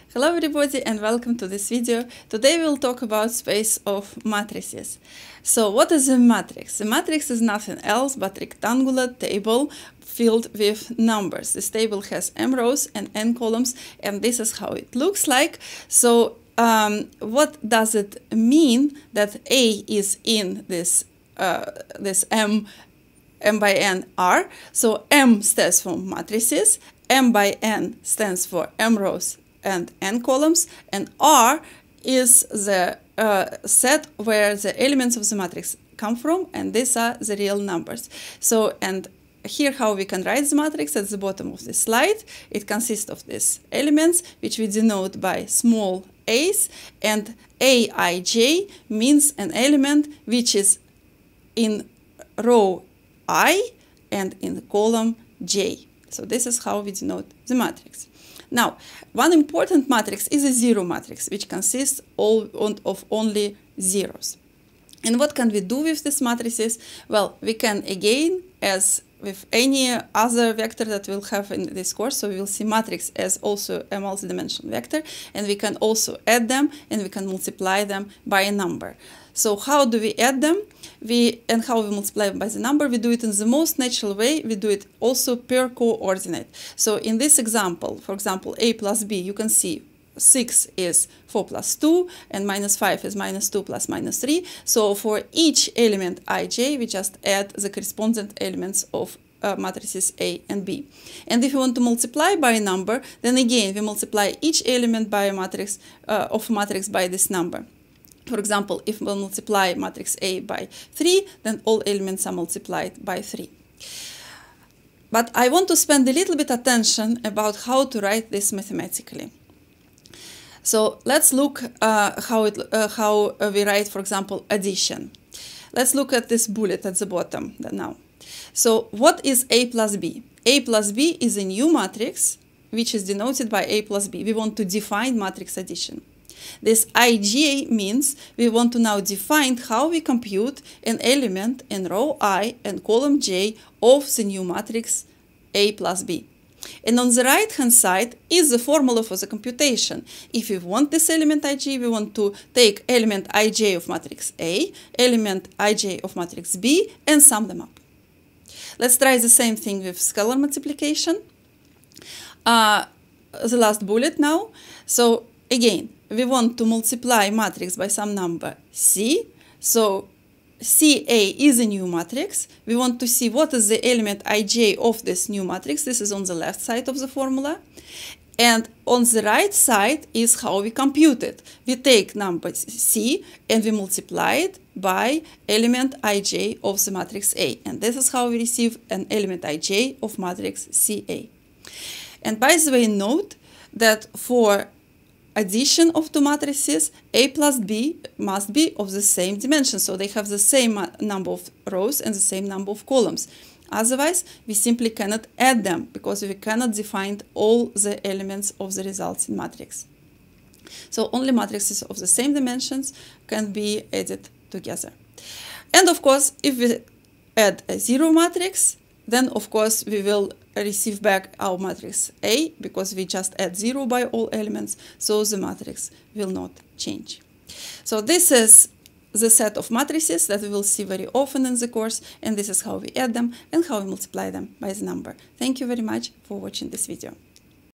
Hello everybody and welcome to this video. Today we'll talk about space of matrices. So what is a matrix? A matrix is nothing else but rectangular table filled with numbers. This table has m rows and n columns, and this is how it looks like. So what does it mean that A is in this m by n R? So m stands for matrices, m by n stands for m rows and n columns, and R is the set where the elements of the matrix come from, and these are the real numbers. So, and here how we can write the matrix at the bottom of the slide. It consists of these elements, which we denote by small a's, and Aij means an element which is in row I and in the column J. So this is how we denote the matrix. Now, one important matrix is a zero matrix, which consists of only zeros. And what can we do with these matrices? Well, we can again, as with any other vector that we'll have in this course, so we will see matrix as also a multidimensional vector, and we can also add them and we can multiply them by a number. So how do we add them? And how we multiply them by the number? We do it in the most natural way. We do it also per coordinate. So in this example, for example, a plus b, you can see 6 is 4 plus 2, and minus 5 is minus 2 plus minus 3. So for each element ij, we just add the corresponding elements of matrices A and B. And if you want to multiply by a number, then again, we multiply each element by a matrix of matrix by this number. For example, if we multiply matrix A by 3, then all elements are multiplied by 3. But I want to spend a little bit attention about how to write this mathematically. So let's look how we write, for example, addition. Let's look at this bullet at the bottom now. So what is A plus B? A plus B is a new matrix, which is denoted by A plus B. We want to define matrix addition. This Ij means we want to now define how we compute an element in row I and column J of the new matrix A plus B. And on the right hand side is the formula for the computation. If we want this element Ij, we want to take element Ij of matrix A, element Ij of matrix B, and sum them up. Let's try the same thing with scalar multiplication. The last bullet now. So again, we want to multiply matrix by some number C. So CA is a new matrix. We want to see what is the element Ij of this new matrix. This is on the left side of the formula. And on the right side is how we compute it. We take number C and we multiply it by element Ij of the matrix A. And this is how we receive an element Ij of matrix CA. And by the way, note that for addition of two matrices, A plus B must be of the same dimension, so they have the same number of rows and the same number of columns. Otherwise, we simply cannot add them because we cannot define all the elements of the resulting matrix. So only matrices of the same dimensions can be added together. And of course, if we add a zero matrix, then of course we will receive back our matrix A because we just add 0 by all elements, so the matrix will not change. So this is the set of matrices that we will see very often in the course, and this is how we add them and how we multiply them by the number. Thank you very much for watching this video.